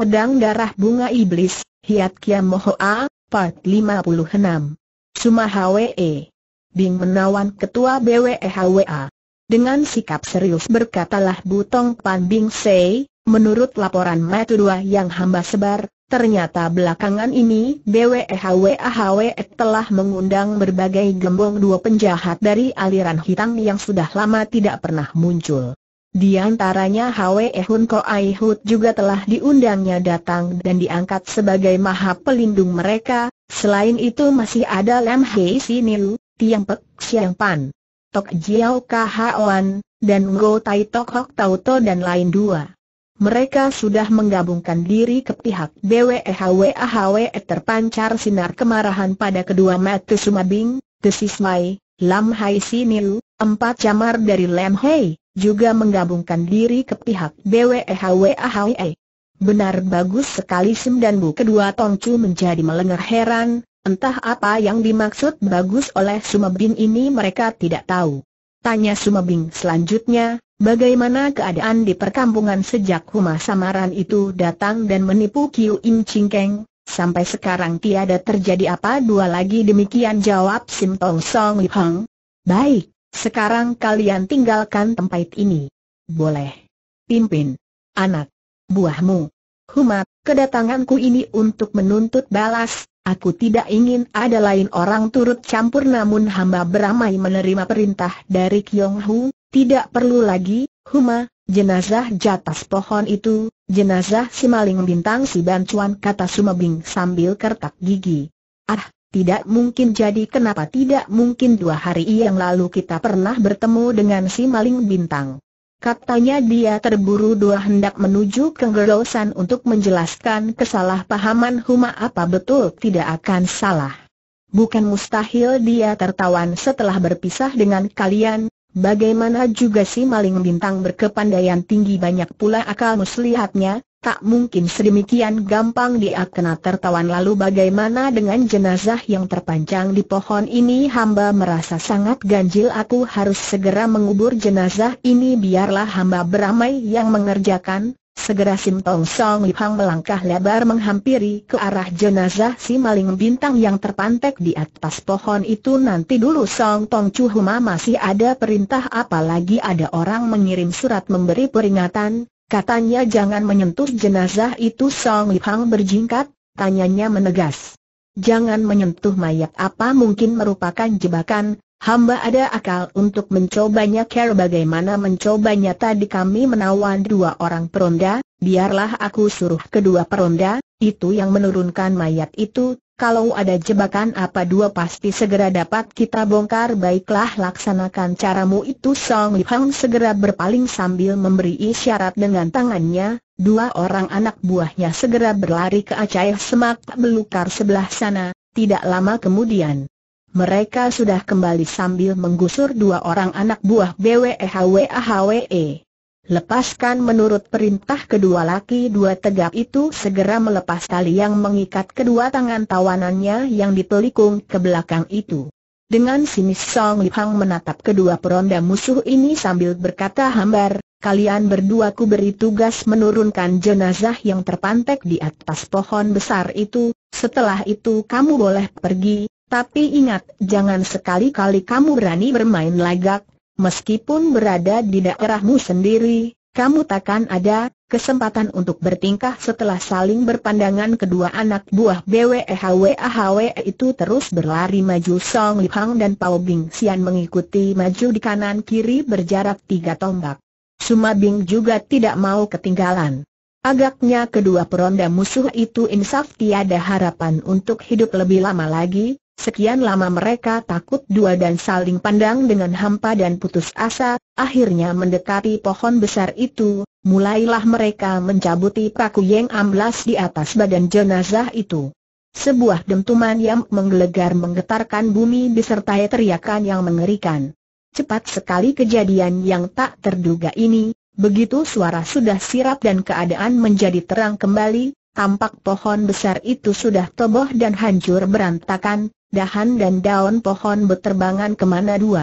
Pedang Darah Bunga Iblis, Hiat Kia Mohoa, Part 56. Suma Hwe. Bing menawan Ketua BWEHWA. Dengan sikap serius berkatalah Butong Pan Bing Sei, menurut laporan Matu 2 yang hamba sebar, ternyata belakangan ini BWEHWA telah mengundang berbagai gembong dua penjahat dari aliran hitam yang sudah lama tidak pernah muncul. Di antaranya Hwe Hun Ko Ai Hut juga telah diundangnya datang dan diangkat sebagai maha pelindung mereka. Selain itu masih ada Lam Hei Siniu, Tiang Pek Siang Pan, Tok Jiao Kahawan, dan Ngo Tai Tok Hok Tauto dan lain dua. Mereka sudah menggabungkan diri ke pihak BWEHWA. Terpancar sinar kemarahan pada kedua mata Sumabing, Desis Mai, Lam Hai Siniu, empat camar dari Lam Hei juga menggabungkan diri ke pihak BWEHWA. Benar bagus sekali Sim dan Bu. Kedua Tongcu menjadi melengah heran, entah apa yang dimaksud bagus oleh Sumabing ini mereka tidak tahu. Tanya Sumabing selanjutnya, bagaimana keadaan di perkampungan sejak Huma Samaran itu datang dan menipu Kiu Im Ching Keng? Sampai sekarang tiada terjadi apa dua lagi demikian jawab Sim Tong Song Li Hang. Baik. Sekarang kalian tinggalkan tempat ini. Boleh. Pimpin anak buahmu. Huma, kedatanganku ini untuk menuntut balas. Aku tidak ingin ada lain orang turut campur, namun hamba beramai menerima perintah dari Kiong Hu. Tidak perlu lagi, Huma, jenazah jatas pohon itu, jenazah si maling bintang si Bancuan, kata Sumabing sambil kertak gigi. Tidak mungkin. Jadi kenapa tidak mungkin? 2 hari yang lalu kita pernah bertemu dengan si maling bintang. Katanya dia terburu dua hendak menuju ke Gerosan untuk menjelaskan kesalahpahaman Huma. Apa betul? Tidak akan salah. Bukan mustahil dia tertawan setelah berpisah dengan kalian. Bagaimana juga si maling bintang berkepandaian tinggi, banyak pula akal muslihatnya. Tak mungkin sedemikian gampang dia kena tertawan. Lalu bagaimana dengan jenazah yang terpancang di pohon ini? Hamba merasa sangat ganjil. Aku harus segera mengubur jenazah ini. Biarlah hamba beramai yang mengerjakan. Segera Sim Tong Song Li Hang melangkah lebar menghampiri ke arah jenazah si maling bintang yang terpantek di atas pohon itu. Nanti dulu Song Tong Chu, Huma masih ada perintah apa lagi? Ada orang mengirim surat memberi peringatan. Katanya jangan menyentuh jenazah itu. Song Li Hang berjingkat, tanyanya menegas. Jangan menyentuh mayat? Apa mungkin merupakan jebakan? Hamba ada akal untuk mencobanya. Care bagaimana mencobanya? Tadi kami menawan 2 orang peronda. Biarlah aku suruh kedua peronda itu yang menurunkan mayat itu. Kalau ada jebakan apa 2 pasti segera dapat kita bongkar. Baiklah, laksanakan caramu itu. Song Li Hang segera berpaling sambil memberi isyarat dengan tangannya. 2 orang anak buahnya segera berlari ke acai semak belukar sebelah sana. Tidak lama kemudian mereka sudah kembali sambil menggusur 2 orang anak buah BWEHWA. Lepaskan! Menurut perintah kedua laki 2 tegap itu segera melepas tali yang mengikat kedua tangan tawanannya yang dipelikung ke belakang itu. Dengan sinis Song Li Hang menatap kedua peronda musuh ini sambil berkata hambar, kalian berdua ku beri tugas menurunkan jenazah yang terpantek di atas pohon besar itu. Setelah itu kamu boleh pergi, tapi ingat, jangan sekali-kali kamu berani bermain lagak. Meskipun berada di daerahmu sendiri, kamu takkan ada kesempatan untuk bertingkah. Setelah saling berpandangan kedua anak buah BWEHWA itu terus berlari maju. Song Li Hang dan Pao Bing Sian mengikuti maju di kanan kiri berjarak 3 tombak. Sumabing juga tidak mau ketinggalan. Agaknya kedua peronda musuh itu insaf tiada harapan untuk hidup lebih lama lagi. Sekian lama mereka takut dua dan saling pandang dengan hampa dan putus asa. Akhirnya mendekati pohon besar itu, mulailah mereka mencabuti paku yang amblas di atas badan jenazah itu. Sebuah dentuman yang menggelegar menggetarkan bumi disertai teriakan yang mengerikan. Cepat sekali kejadian yang tak terduga ini. Begitu suara sudah sirap dan keadaan menjadi terang kembali, tampak pohon besar itu sudah toboh dan hancur berantakan. Dahan dan daun pohon berterbangan kemana-dua.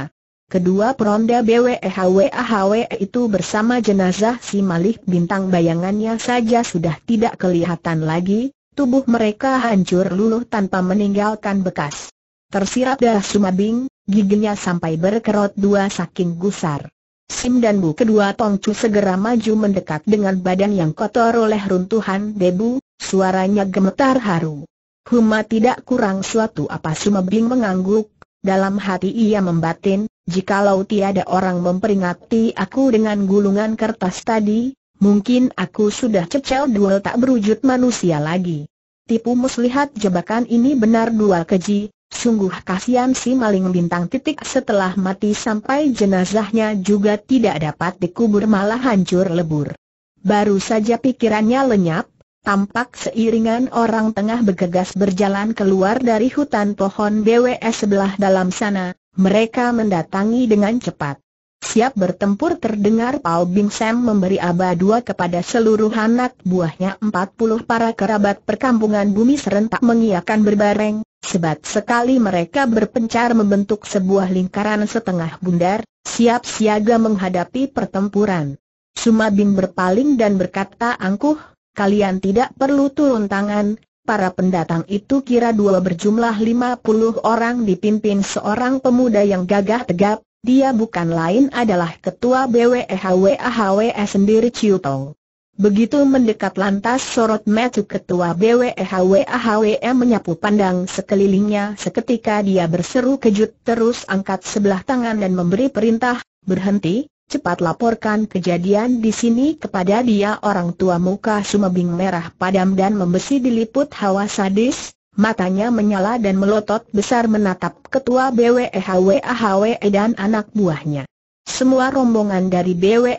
Kedua peronda BWEHWAHWE itu bersama jenazah si Malih Bintang bayangannya saja sudah tidak kelihatan lagi, tubuh mereka hancur luluh tanpa meninggalkan bekas. Tersirat darah Sumabing, giginya sampai berkerut dua saking gusar. Sim dan Bu kedua Tongcu segera maju mendekat dengan badan yang kotor oleh runtuhan debu, suaranya gemetar haru. Huma tidak kurang suatu apa. Sumabing mengangguk, dalam hati ia membatin, jikalau tiada orang memperingati aku dengan gulungan kertas tadi, mungkin aku sudah cecel duel tak berwujud manusia lagi. Tipu muslihat jebakan ini benar dua keji. Sungguh kasihan si Maling Bintang. Setelah mati sampai jenazahnya juga tidak dapat dikubur malah hancur lebur. Baru saja pikirannya lenyap, tampak seiringan orang tengah bergegas berjalan keluar dari hutan pohon BWS sebelah dalam sana. Mereka mendatangi dengan cepat. Siap bertempur. Terdengar Pao Bing Sam memberi aba dua kepada seluruh anak buahnya. 40 para kerabat perkampungan bumi serentak mengiyakan berbareng. Sebat sekali mereka berpencar membentuk sebuah lingkaran setengah bundar, siap siaga menghadapi pertempuran. Sumabing berpaling dan berkata angkuh, kalian tidak perlu turun tangan. Para pendatang itu kira dua berjumlah 50 orang dipimpin seorang pemuda yang gagah tegap. Dia bukan lain adalah ketua BWEHWAHWE sendiri, Ciu Tong. Begitu mendekat lantas sorot mata ketua BWEHWAHWE menyapu pandang sekelilingnya. Seketika dia berseru kejut, terus angkat sebelah tangan dan memberi perintah, berhenti, cepat laporkan kejadian di sini kepada dia. Orang tua muka Sumabing merah padam dan membesi diliput hawa sadis. Matanya menyala dan melotot besar menatap ketua BWEHWAHWE dan anak buahnya. Semua rombongan dari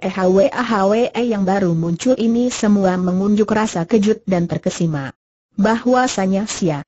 BWEHWAHWE yang baru muncul ini semua mengunjuk rasa kejut dan terkesima. Bahwasanya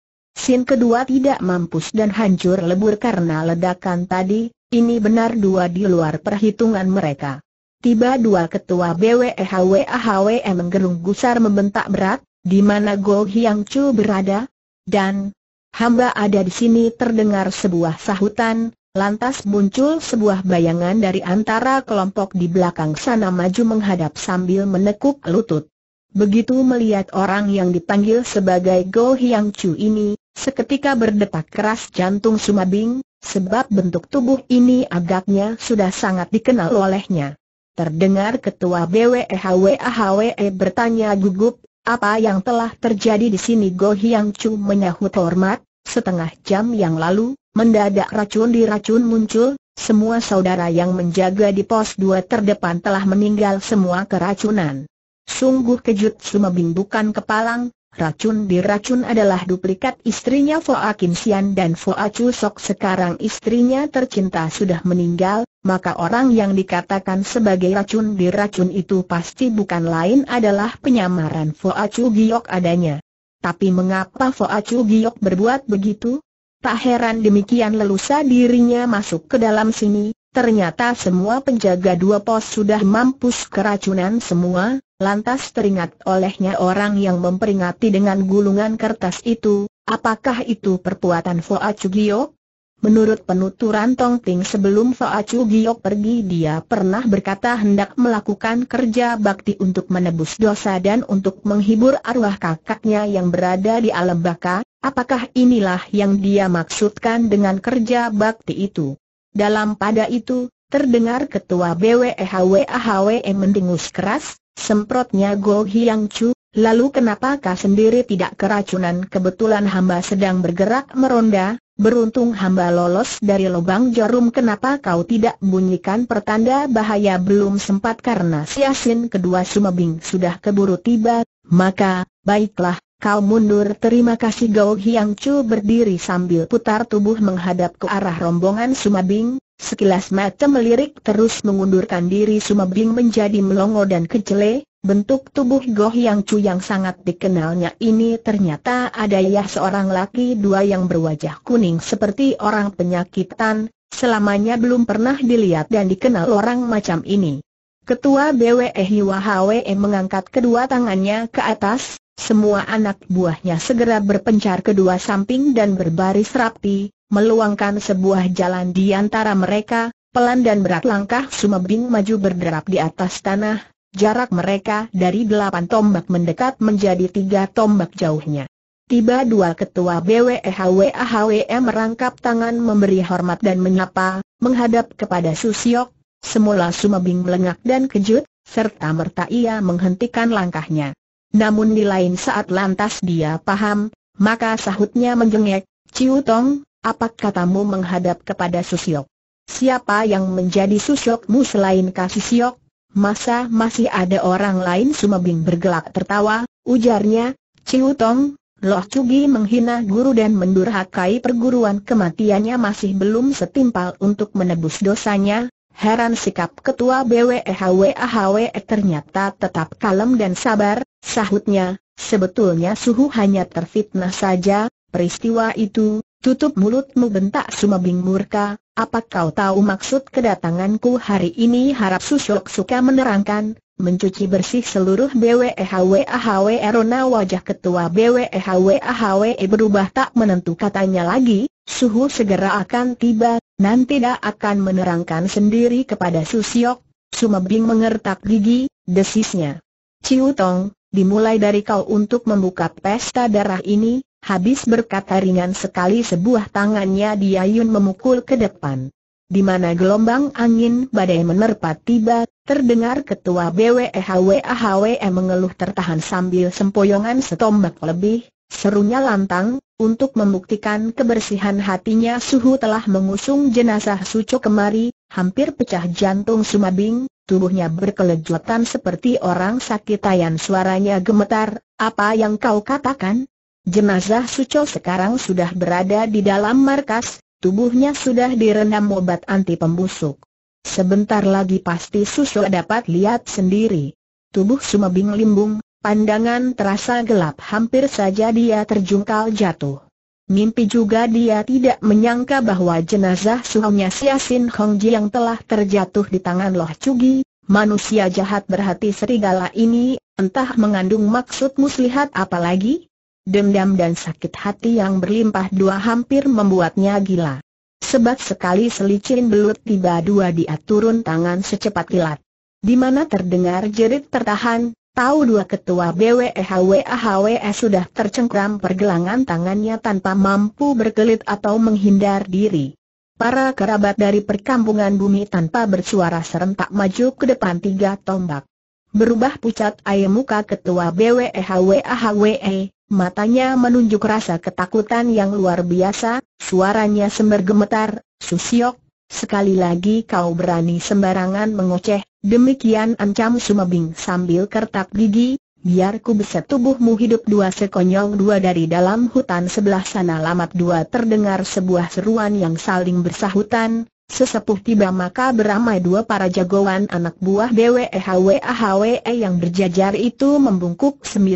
Sin kedua tidak mampus dan hancur lebur karena ledakan tadi, ini benar dua di luar perhitungan mereka. Tiba dua ketua BWEHWAHWE menggerung gusar membentak berat, di mana Go Hiang Chu berada? Dan hamba ada di sini. Terdengar sebuah sahutan, lantas muncul sebuah bayangan dari antara kelompok di belakang sana maju menghadap sambil menekuk lutut. Begitu melihat orang yang dipanggil sebagai Go Hiang Chu ini, seketika berdetak keras jantung Sumabing, sebab bentuk tubuh ini agaknya sudah sangat dikenal olehnya. Terdengar ketua BWEHWAHWE bertanya gugup, apa yang telah terjadi di sini? Go Hiang Chu menyahut hormat, setengah jam yang lalu, mendadak racun diracun muncul, semua saudara yang menjaga di pos 2 terdepan telah meninggal semua keracunan. Sungguh kejut Sumabing bukan kepalang, racun diracun adalah duplikat istrinya Foa Kim Sian dan Foa Chu Sok. Sekarang istrinya tercinta sudah meninggal, maka orang yang dikatakan sebagai racun diracun itu pasti bukan lain adalah penyamaran Foa Chu Giok adanya. Tapi mengapa Foa Chu Giok berbuat begitu? Tak heran demikian lelusa dirinya masuk ke dalam sini. Ternyata semua penjaga 2 pos sudah mampus keracunan semua. Lantas teringat olehnya orang yang memperingati dengan gulungan kertas itu. Apakah itu perbuatan Foa Chu Giok? Menurut penuturan Tong Ting sebelum Foa Chu Giok pergi, dia pernah berkata hendak melakukan kerja bakti untuk menebus dosa dan untuk menghibur arwah kakaknya yang berada di alam baka. Apakah inilah yang dia maksudkan dengan kerja bakti itu? Dalam pada itu, terdengar ketua BWEHWAHWE mendengus keras, semprotnya Go Hiang Chu. Lalu kenapakah sendiri tidak keracunan? Kebetulan hamba sedang bergerak meronda, beruntung hamba lolos dari lubang jarum. Kenapa kau tidak bunyikan pertanda bahaya? Belum sempat karena Sin kedua Sumabing sudah keburu tiba. Maka, baiklah, kau mundur. Terima kasih. Go Hiang Chu berdiri sambil putar tubuh menghadap ke arah rombongan Sumabing. Sekilas mata melirik terus mengundurkan diri. Sumabing menjadi melongo dan kecele. Bentuk tubuh Go Hiang Chu yang sangat dikenalnya ini ternyata adalah seorang laki 2 yang berwajah kuning seperti orang penyakitan. Selamanya belum pernah dilihat dan dikenal orang macam ini. Ketua BWEHWAHWE mengangkat kedua tangannya ke atas. Semua anak buahnya segera berpencar kedua samping dan berbaris rapi, meluangkan sebuah jalan di antara mereka. Pelan dan berat langkah Sumebing maju berderap di atas tanah, jarak mereka dari 8 tombak mendekat menjadi 3 tombak jauhnya. Tiba dua ketua BWEHWAHWE merangkap tangan memberi hormat dan menyapa, menghadap kepada Susiok. Semula Sumebing melengak dan kejut, serta merta ia menghentikan langkahnya. Namun di lain saat lantas dia paham, maka sahutnya menjengek, "Ciu Tong, apa katamu menghadap kepada Susiok? Siapa yang menjadi Susiokmu selain Kasusiok? Masa masih ada orang lain?" Sumebing bergelak tertawa, ujarnya, "Ciu Tong, Loh Cugi menghina guru dan mendurhakai perguruan kematiannya masih belum setimpal untuk menebus dosanya." Heran sikap ketua BWEHWAHWE ternyata tetap kalem dan sabar, sahutnya, "Sebetulnya Suhu hanya terfitnah saja, peristiwa itu." "Tutup mulutmu," bentak Sumebing murka, "apa kau tahu maksud kedatanganku hari ini?" Harap Susiok suka menerangkan. Mencuci bersih seluruh BWEHWAHWE. Rona wajah ketua BWEHWAHWE berubah tak menentu, katanya lagi, "Suhu segera akan tiba, nanti dah akan menerangkan sendiri kepada Susiok." Sumebing mengertak gigi, desisnya, "Ciu Tong, dimulai dari kau untuk membuka pesta darah ini." Habis berkata ringan sekali sebuah tangannya diayun memukul ke depan. Di mana gelombang angin badai menerpa tiba, terdengar ketua BWEHWAHWE mengeluh tertahan sambil sempoyongan setombak lebih, serunya lantang, untuk membuktikan kebersihan hatinya Suhu telah mengusung jenazah Suco kemari. Hampir pecah jantung Sumebing, tubuhnya berkelejutan seperti orang sakit, ayan suaranya gemetar, "Apa yang kau katakan?" "Jenazah Suco sekarang sudah berada di dalam markas. Tubuhnya sudah direndam obat anti pembusuk. Sebentar lagi pasti Suso dapat lihat sendiri." Tubuh Sumebing limbung, pandangan terasa gelap, hampir saja dia terjungkal jatuh. Mimpi juga dia tidak menyangka bahwa jenazah suhunya Siasin Hongji yang telah terjatuh di tangan Loh Cugi, manusia jahat berhati serigala ini, entah mengandung maksud muslihat apa lagi. Dendam dan sakit hati yang berlimpah dua hampir membuatnya gila. Sebat sekali selicin belut tiba dua dia turun tangan secepat kilat. Di mana terdengar jerit tertahan, tahu dua ketua BWEHWAHWE sudah tercengkram pergelangan tangannya tanpa mampu berkelit atau menghindar diri. Para kerabat dari perkampungan bumi tanpa bersuara serentak maju ke depan 3 tombak. Berubah pucat air muka ketua BWEHWAHWE. Matanya menunjuk rasa ketakutan yang luar biasa, suaranya sember gemetar, "Susiok, sekali lagi kau berani sembarangan mengoceh." Demikian ancam Sumebing sambil kertak gigi, "Biar ku beset tubuhmu hidup." Dua sekonyong dua dari dalam hutan sebelah sana lamat dua terdengar sebuah seruan yang saling bersahutan. Sesepuh tiba maka beramai dua para jagoan anak buah BWEHWAHWE yang berjajar itu membungkuk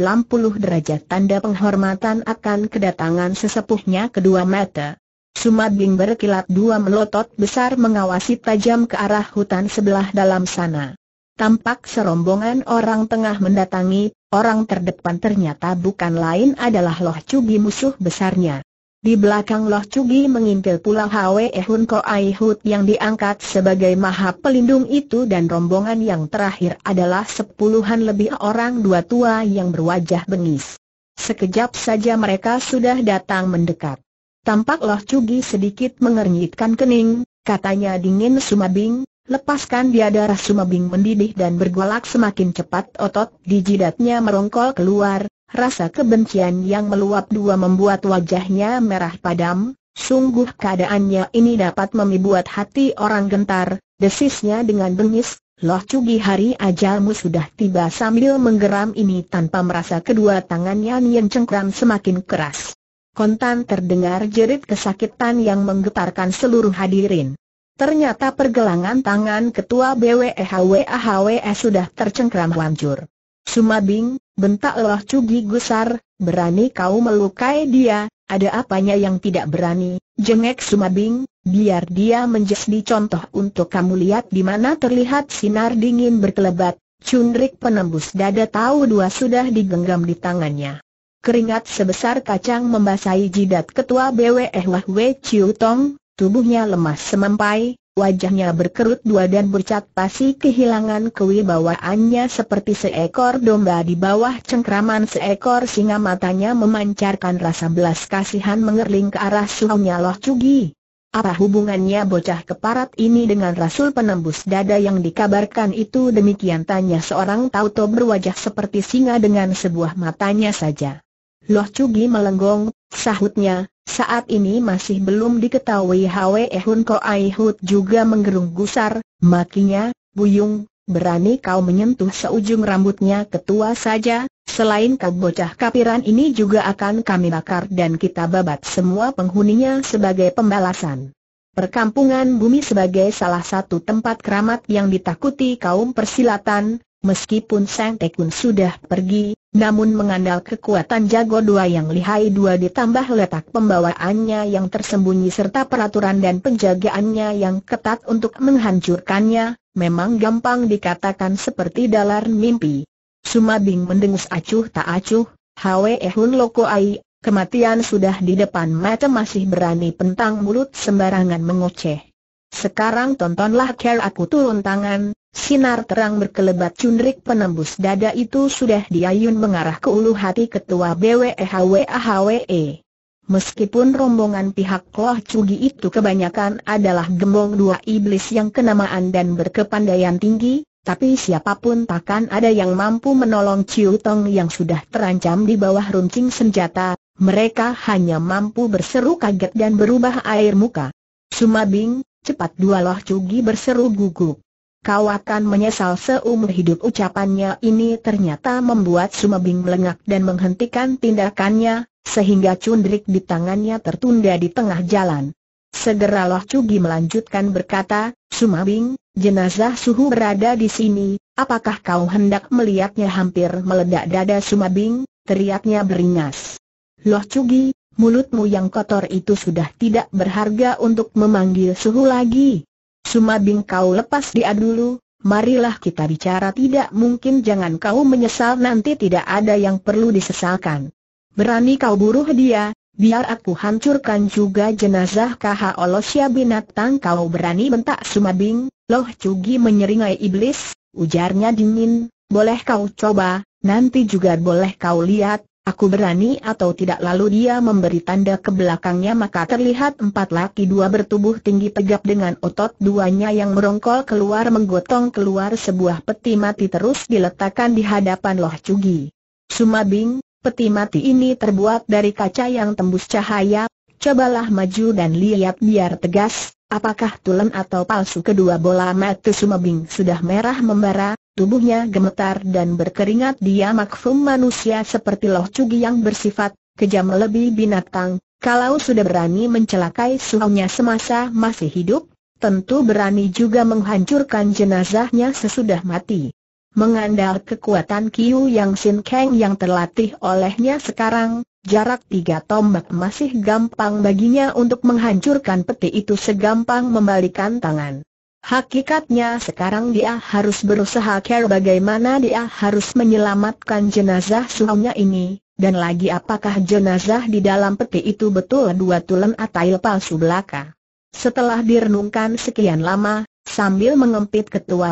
90 derajat tanda penghormatan akan kedatangan sesepuhnya. Kedua mata Sumebing berkilat dua melotot besar mengawasi tajam ke arah hutan sebelah dalam sana. Tampak serombongan orang tengah mendatangi, orang terdepan ternyata bukan lain adalah Loh Cugi musuh besarnya. Di belakang Loh Cugi mengintil pula Hwe Hun Ko Ai Hut yang diangkat sebagai maha pelindung itu, dan rombongan yang terakhir adalah 10-an lebih orang dua tua yang berwajah bengis. Sekejap saja mereka sudah datang mendekat. Tampak Loh Cugi sedikit mengernyitkan kening, katanya dingin Sumebing, "Lepaskan dia." Darah Sumebing mendidih dan bergolak semakin cepat, otot di jidatnya merongkol keluar. Rasa kebencian yang meluap dua membuat wajahnya merah padam. Sungguh keadaannya ini dapat membuat hati orang gentar. Desisnya dengan bengis, "Loh Cugi, hari ajalmu sudah tiba." Sambil menggeram ini tanpa merasa kedua tangannya yang cengkram semakin keras. Kontan terdengar jerit kesakitan yang menggetarkan seluruh hadirin. Ternyata pergelangan tangan ketua BWEHWAHWE sudah tercengkram hancur. "Sumebing," bentak Loh Cugi gusar, "berani kau melukai dia?" "Ada apanya yang tidak berani?" jengek Sumebing, "Biar dia menjadi contoh untuk kamu lihat." Di mana terlihat sinar dingin berkelebat, cundrik penembus dada, tahu dua sudah digenggam di tangannya. Keringat sebesar kacang membasahi jidat ketua BWEHWAHWE Ciu Tong, tubuhnya lemas semampai, wajahnya berkerut dua dan bercat pasi kehilangan kewibawaannya seperti seekor domba di bawah cengkraman seekor singa. Matanya memancarkan rasa belas kasihan mengerling ke arah suhunya Loh Cugi. Apa hubungannya bocah keparat ini dengan Rasul penembus dada yang dikabarkan itu? Demikian tanya seorang tauto berwajah seperti singa dengan sebuah matanya saja. Loh Cugi melenggong, sahutnya, saat ini masih belum diketahui. Hwe Hun Ko Ai Hut juga menggerung gusar, makinya, Buyung, berani kau menyentuh seujung rambutnya ketua saja, selain kau bocah kapiran ini juga akan kami bakar dan kita babat semua penghuninya sebagai pembalasan. Perkampungan bumi sebagai salah satu tempat keramat yang ditakuti kaum persilatan. Meskipun Sang Tekun sudah pergi, namun mengandal kekuatan jago dua yang lihai dua ditambah letak pembawaannya yang tersembunyi serta peraturan dan penjagaannya yang ketat untuk menghancurkannya, memang gampang dikatakan seperti dalar mimpi. Sumabing mendengus acuh tak acuh. Hwe Hun Loko Ai, kematian sudah di depan mata masih berani pentang mulut sembarangan mengoceh. Sekarang tontonlah care aku turun tangan. Sinar terang berkelebat cundrik penembus dada itu sudah diayun mengarah ke ulu hati ketua BWE. Meskipun rombongan pihak Loh Cugi itu kebanyakan adalah gembong dua iblis yang kenamaan dan berkepandaian tinggi, tapi siapapun takkan ada yang mampu menolong Ciu Tong yang sudah terancam di bawah runcing senjata. Mereka hanya mampu berseru kaget dan berubah air muka. Sumabing, cepat! Dua Loh Cugi berseru gugup. Kau akan menyesal seumur hidup. Ucapannya ini ternyata membuat Sumabing melengak dan menghentikan tindakannya, sehingga cundrik di tangannya tertunda di tengah jalan. Segera Loh Cugi melanjutkan berkata, Sumabing, jenazah Suhu berada di sini, apakah kau hendak melihatnya? Hampir meledak dada Sumabing, teriaknya beringas. Loh Cugi, mulutmu yang kotor itu sudah tidak berharga untuk memanggil Suhu lagi. Sumabing, kau lepas dia dulu, marilah kita bicara. Tidak mungkin, jangan kau menyesal nanti, tidak ada yang perlu disesalkan. Berani kau buruh dia, biar aku hancurkan juga jenazah KH Olosya binatang. Kau berani, bentak Sumabing. Loh Cugi menyeringai. Iblis, ujarnya dingin, boleh kau coba, nanti juga boleh kau lihat aku berani atau tidak. Lalu dia memberi tanda ke belakangnya, maka terlihat empat laki dua bertubuh tinggi tegap dengan otot duanya yang merongkol keluar menggotong keluar sebuah peti mati terus diletakkan di hadapan Loh Cugi. Sumabing, peti mati ini terbuat dari kaca yang tembus cahaya, cobalah maju dan lihat biar tegas, apakah tulen atau palsu. Kedua bola mata Sumabing sudah merah membara. Tubuhnya gemetar dan berkeringat. Dia maklum manusia seperti Loh Cugi yang bersifat kejam lebih binatang. Kalau sudah berani mencelakai suhunya semasa masih hidup, tentu berani juga menghancurkan jenazahnya sesudah mati. Mengandal kekuatan Kiu Yang Sin Kang yang terlatih olehnya sekarang, jarak 3 tombak masih gampang baginya untuk menghancurkan peti itu segampang membalikan tangan. Hakikatnya sekarang dia harus berusaha care bagaimana dia harus menyelamatkan jenazah suhunya ini, dan lagi apakah jenazah di dalam peti itu betul dua tulen atau palsu belaka. Setelah direnungkan sekian lama, sambil mengempit ketua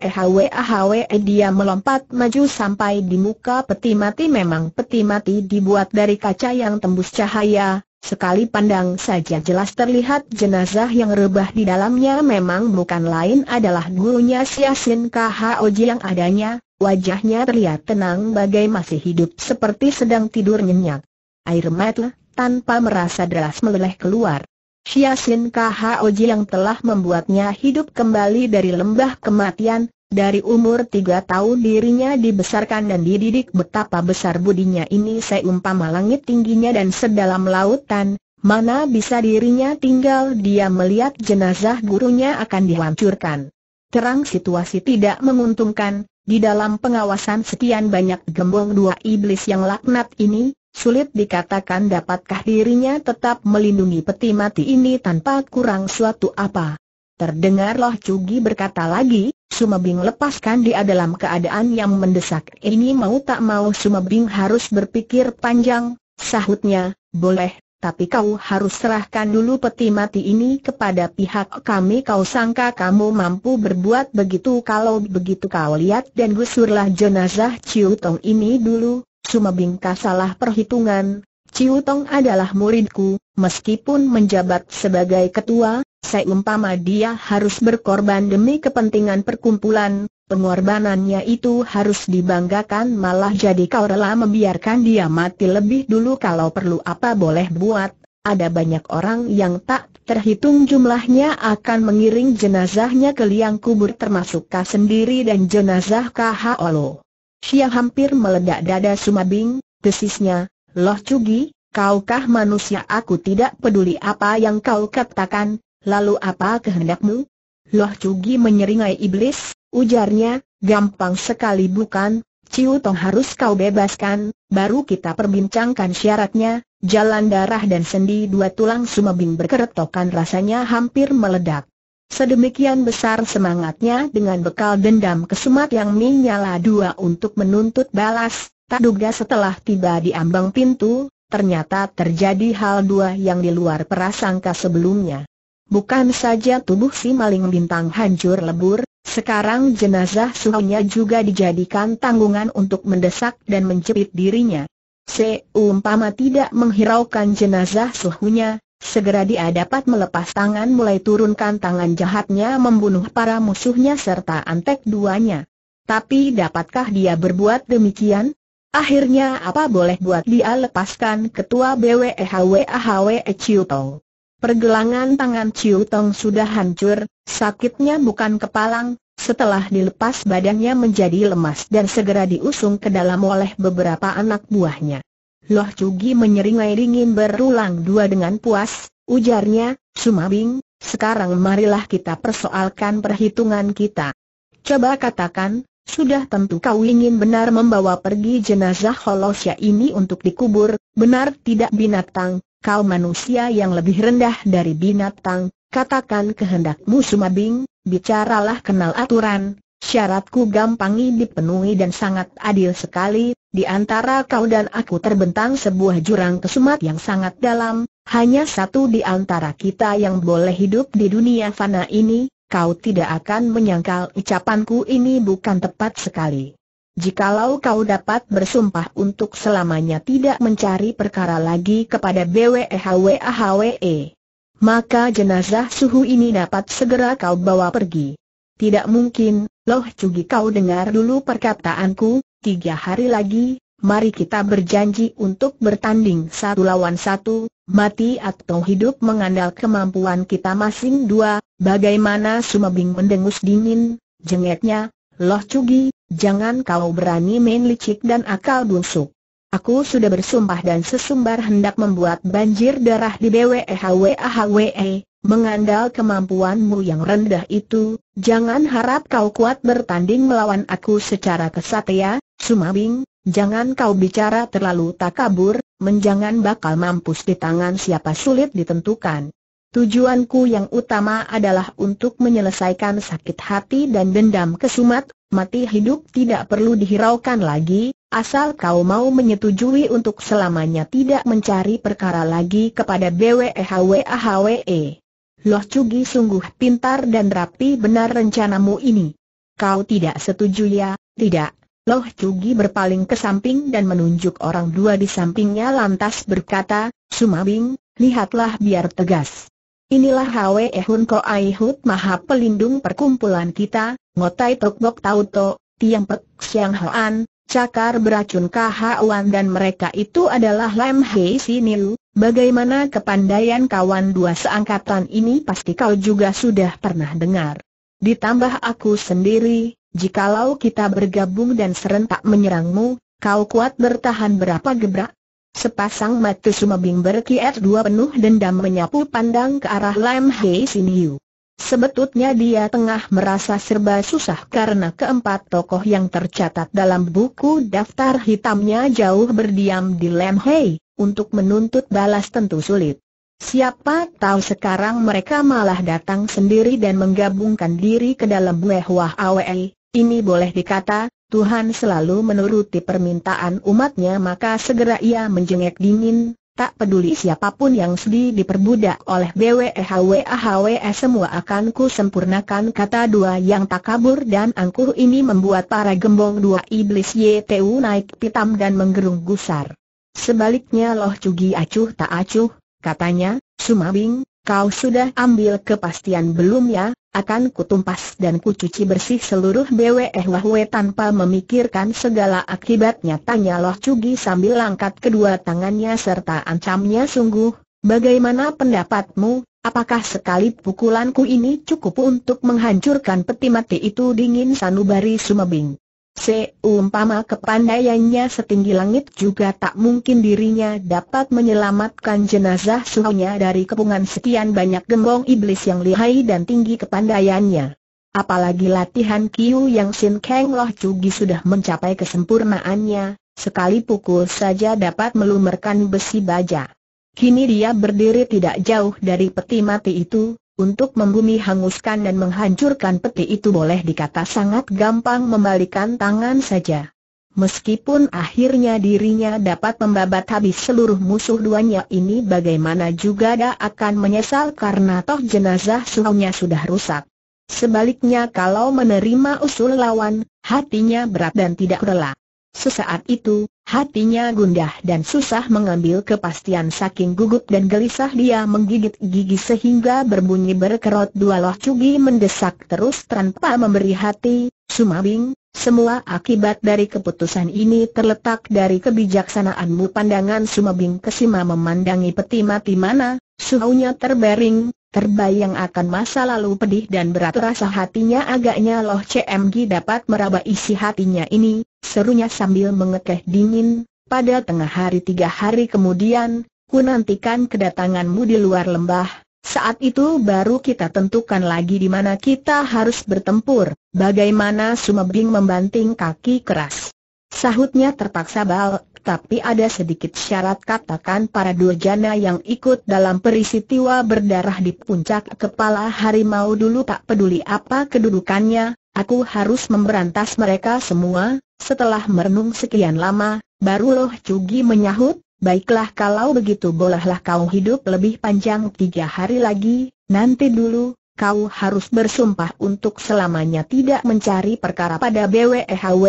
BWE dia melompat maju sampai di muka peti mati. Memang peti mati dibuat dari kaca yang tembus cahaya. Sekali pandang saja jelas terlihat jenazah yang rebah di dalamnya memang bukan lain adalah gurunya Siasin KHOJ yang adanya. Wajahnya terlihat tenang bagai masih hidup seperti sedang tidur nyenyak. Air mata tanpa merasa deras meleleh keluar. Siasin KHOJ yang telah membuatnya hidup kembali dari lembah kematian. Dari umur 3 tahun dirinya dibesarkan dan dididik. Betapa besar budinya ini seumpama langit tingginya dan sedalam lautan, mana bisa dirinya tinggal. Dia melihat jenazah gurunya akan dihancurkan. Terang situasi tidak menguntungkan. Di dalam pengawasan sekian banyak gembong dua iblis yang laknat ini, sulit dikatakan dapatkah dirinya tetap melindungi peti mati ini tanpa kurang suatu apa. Terdengar Loh Cugi berkata lagi, Sumabing, lepaskan dia dalam keadaan yang mendesak ini. Mau tak mau Sumabing harus berpikir panjang. Sahutnya, boleh, tapi kau harus serahkan dulu peti mati ini kepada pihak kami. Kau sangka kamu mampu berbuat begitu? Kalau begitu kau lihat dan gusurlah jenazah Ciu Tong ini dulu. Sumebing, kau salah perhitungan. Ciu Tong adalah muridku, meskipun menjabat sebagai ketua, seumpama dia harus berkorban demi kepentingan perkumpulan, pengorbanannya itu harus dibanggakan. Malah jadi kau rela membiarkan dia mati lebih dulu. Kalau perlu apa boleh buat, ada banyak orang yang tak terhitung jumlahnya akan mengiring jenazahnya ke liang kubur, termasuk kau sendiri dan jenazah KH Olo. Sia hampir meledak dada Sumebing, desisnya. Loh Cugi, kaukah manusia? Aku tidak peduli apa yang kau katakan, lalu apa kehendakmu? Loh Cugi menyeringai. Iblis, ujarnya, gampang sekali bukan? Ciu Tong harus kau bebaskan, baru kita perbincangkan syaratnya. Jalan darah dan sendi dua tulang Sumebing berkeretokan, rasanya hampir meledak. Sedemikian besar semangatnya dengan bekal dendam kesumat yang menyala dua untuk menuntut balas. Tak duga setelah tiba di ambang pintu, ternyata terjadi hal dua yang di luar prasangka sebelumnya. Bukan saja tubuh si maling bintang hancur lebur, sekarang jenazah suhunya juga dijadikan tanggungan untuk mendesak dan menjepit dirinya. Seumpama tidak menghiraukan jenazah suhunya, segera dia dapat melepas tangan, mulai turunkan tangan jahatnya membunuh para musuhnya serta antek duanya. Tapi dapatkah dia berbuat demikian? Akhirnya apa boleh buat, dia lepaskan ketua BWEHWAHWE Ciu Tong. Pergelangan tangan Ciu Tong sudah hancur, sakitnya bukan kepalang. Setelah dilepas badannya menjadi lemas dan segera diusung ke dalam oleh beberapa anak buahnya. Loh Cugi menyeringai dingin berulang dua dengan puas, ujarnya. Sumebing, sekarang marilah kita persoalkan perhitungan kita. Coba katakan, sudah tentu kau ingin benar membawa pergi jenazah Holosya ini untuk dikubur, benar tidak binatang? Kau manusia yang lebih rendah dari binatang, katakan kehendakmu Sumebing, bicaralah, kenal aturan. Syaratku gampang dipenuhi dan sangat adil sekali. Di antara kau dan aku terbentang sebuah jurang kesumat yang sangat dalam. Hanya satu di antara kita yang boleh hidup di dunia fana ini. Kau tidak akan menyangkal ucapanku ini bukan tepat sekali. Jikalau kau dapat bersumpah untuk selamanya tidak mencari perkara lagi kepada BWEHWAHWE, maka jenazah suhu ini dapat segera kau bawa pergi. Tidak mungkin. Loh Cugi, kau dengar dulu perkataanku. 3 hari lagi, mari kita berjanji untuk bertanding 1 lawan 1, mati atau hidup mengandal kemampuan kita masing dua. Bagaimana? Sumebing mendengus dingin, jengeknya. Loh Cugi, jangan kau berani main licik dan akal busuk. Aku sudah bersumpah dan sesumbar hendak membuat banjir darah di BWEHWAHWE. Mengandal kemampuanmu yang rendah itu, jangan harap kau kuat bertanding melawan aku secara kesatria. Sumebing, jangan kau bicara terlalu takabur, menjangan bakal mampus di tangan siapa sulit ditentukan. Tujuanku yang utama adalah untuk menyelesaikan sakit hati dan dendam kesumat. Mati hidup tidak perlu dihiraukan lagi, asal kau mau menyetujui untuk selamanya tidak mencari perkara lagi kepada BWEHWAHWE. Loh Cugi, sungguh pintar dan rapi benar rencanamu ini. Kau tidak setuju ya? Tidak. Loh Cugi berpaling ke samping dan menunjuk orang dua di sampingnya lantas berkata, Sumebing, lihatlah biar tegas. Inilah Hwe Hun Ko Ai Hut, Maha Pelindung perkumpulan kita, Ngotai Tok Bok Tau To, Tiang Pek Siang Hoan, Cakar beracun KH Wan, dan mereka itu adalah Lam Hei Siniu. Bagaimana kepandaian kawan dua seangkatan ini pasti kau juga sudah pernah dengar. Ditambah aku sendiri, jikalau kita bergabung dan serentak menyerangmu, kau kuat bertahan berapa gebrak? Sepasang mata Sumebing berkiat dua penuh dendam menyapu pandang ke arah Lam Hei Siniu. Sebetulnya dia tengah merasa serba susah karena keempat tokoh yang tercatat dalam buku daftar hitamnya jauh berdiam di Lam Hei. Untuk menuntut balas tentu sulit. Siapa tahu sekarang mereka malah datang sendiri dan menggabungkan diri ke dalam BWEHWAHWE. Ini boleh dikata, Tuhan selalu menuruti permintaan umatnya, maka segera ia menjengek dingin. Tak peduli siapapun yang sudi diperbudak oleh BWE semua akan ku sempurnakan, kata dua yang takabur dan angkuh ini membuat para gembong dua iblis YTU naik pitam dan menggerung gusar. Sebaliknya Loh Cugi acuh tak acuh, katanya, Sumabing, kau sudah ambil kepastian belum ya? Akan kutumpas dan kucuci bersih seluruh BWE tanpa memikirkan segala akibatnya, tanya Loh Cugi sambil angkat kedua tangannya serta ancamnya, sungguh, bagaimana pendapatmu? Apakah sekali pukulanku ini cukup untuk menghancurkan peti mati itu? Dingin sanubari Sumabing. Seumpama kepandaiannya setinggi langit juga tak mungkin dirinya dapat menyelamatkan jenazah suhunya dari kepungan sekian banyak gembong iblis yang lihai dan tinggi kepandaiannya. Apalagi latihan Kiu yang Sin Kang Loh Cugi sudah mencapai kesempurnaannya, sekali pukul saja dapat melumerkan besi baja. Kini dia berdiri tidak jauh dari peti mati itu. Untuk membumi hanguskan dan menghancurkan peti itu boleh dikata sangat gampang, membalikan tangan saja. Meskipun akhirnya dirinya dapat membabat habis seluruh musuh duanya ini, bagaimana juga dia akan menyesal karena toh jenazah suhunya sudah rusak. Sebaliknya kalau menerima usul lawan, hatinya berat dan tidak rela. Sesaat itu, hatinya gundah dan susah mengambil kepastian, saking gugup dan gelisah dia menggigit gigi sehingga berbunyi berkerot. Dua Loh Cugi mendesak terus tanpa memberi hati, Sumabing, semua akibat dari keputusan ini terletak dari kebijaksanaanmu. Pandangan Sumabing kesima memandangi peti mati mana suhunya terbaring, terbayang akan masa lalu pedih dan berat. Rasa hatinya agaknya Loh CMG dapat meraba isi hatinya ini, serunya sambil mengekeh dingin. Pada tengah hari 3 hari kemudian, ku nantikan kedatanganmu di luar lembah. Saat itu baru kita tentukan lagi di mana kita harus bertempur. Bagaimana? Sumabing membanting kaki keras. Sahutnya terpaksa bal, tapi ada sedikit syarat. Katakan para durjana yang ikut dalam peristiwa berdarah di puncak kepala harimau dulu, tak peduli apa kedudukannya, aku harus memberantas mereka semua. Setelah merenung sekian lama, baru Loh Cugi menyahut, baiklah kalau begitu bolehlah kau hidup lebih panjang 3 hari lagi. Nanti dulu, kau harus bersumpah untuk selamanya tidak mencari perkara pada BWE.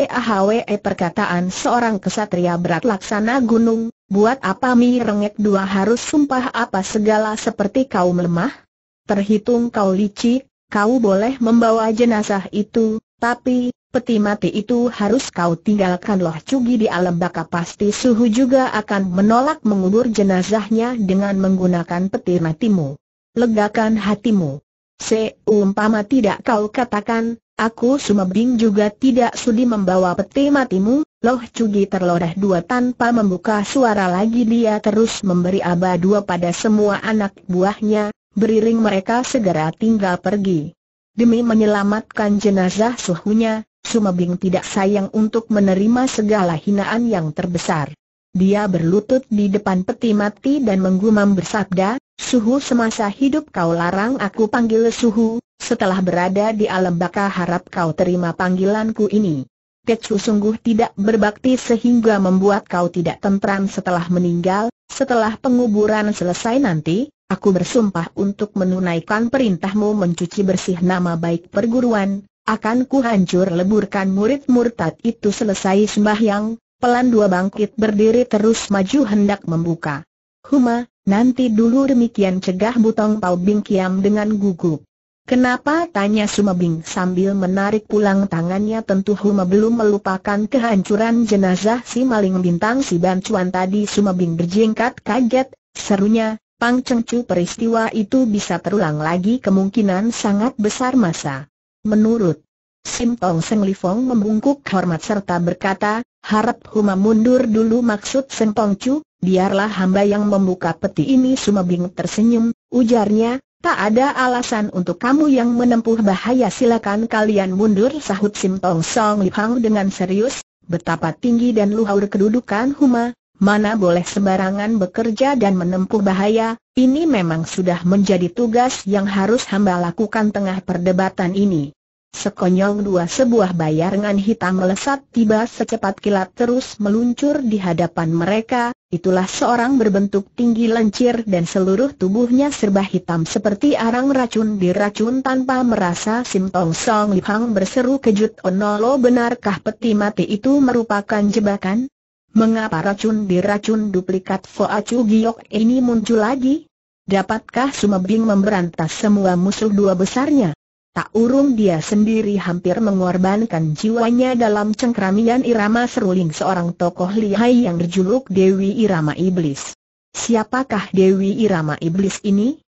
Perkataan seorang kesatria berat laksana gunung. Buat apa Mi Rengek dua harus sumpah apa segala seperti kau melemah? Terhitung kau licik, kau boleh membawa jenazah itu, tapi peti mati itu harus kau tinggalkan. Loh Cugi di alam baka pasti suhu juga akan menolak mengubur jenazahnya dengan menggunakan peti matimu. Legakan hatimu. Seumpama tidak kau katakan, aku Sumabing juga tidak sudi membawa peti matimu. Loh Cugi terloreh dua tanpa membuka suara lagi. Dia terus memberi aba dua pada semua anak buahnya, beriring mereka segera tinggal pergi. Demi menyelamatkan jenazah suhunya, Sumabing tidak sayang untuk menerima segala hinaan yang terbesar. Dia berlutut di depan peti mati dan menggumam bersabda, Suhu, semasa hidup kau larang aku panggil Suhu, setelah berada di alam baka harap kau terima panggilanku ini. Kecu sungguh tidak berbakti sehingga membuat kau tidak tentram setelah meninggal. Setelah penguburan selesai nanti, aku bersumpah untuk menunaikan perintahmu mencuci bersih nama baik perguruan. Akan ku hancur leburkan murid murtad itu. Selesai sembahyang, pelan dua bangkit berdiri terus maju hendak membuka. Huma, nanti dulu, demikian cegah Butong Pau Bing Kiam dengan gugup. Kenapa? Tanya Sumabing sambil menarik pulang tangannya. Tentu Huma belum melupakan kehancuran jenazah si maling bintang si Bancuan tadi. Sumabing berjingkat kaget, serunya, Pang Cengcu, peristiwa itu bisa terulang lagi kemungkinan sangat besar. Masa? Menurut Sim Tong Seng Lifong membungkuk hormat serta berkata, harap Huma mundur dulu. Maksud Seng Tong Chu, biarlah hamba yang membuka peti ini. Sumabing tersenyum, ujarnya, tak ada alasan untuk kamu yang menempuh bahaya. Silakan kalian mundur, sahut Sim Tong Song Lifong dengan serius. Betapa tinggi dan luhur kedudukan Huma, mana boleh sembarangan bekerja dan menempuh bahaya. Ini memang sudah menjadi tugas yang harus hamba lakukan tengah perdebatan ini. Sekonyong dua sebuah bayangan hitam melesat tiba secepat kilat terus meluncur di hadapan mereka. Itulah seorang berbentuk tinggi lencir dan seluruh tubuhnya serba hitam seperti arang racun diracun. Tanpa merasa Sim Tong Song Li Hang berseru kejut, "Onolo, benarkah peti mati itu merupakan jebakan? Mengapa racun diracun duplikat Foa Chu Giok ini muncul lagi? Dapatkah Sumebing memberantas semua musuh dua besarnya?" Tak urung dia sendiri hampir mengorbankan jiwanya dalam cengkramian irama seruling seorang tokoh lihai yang berjuluk Dewi Irama Iblis. Siapakah Dewi Irama Iblis ini?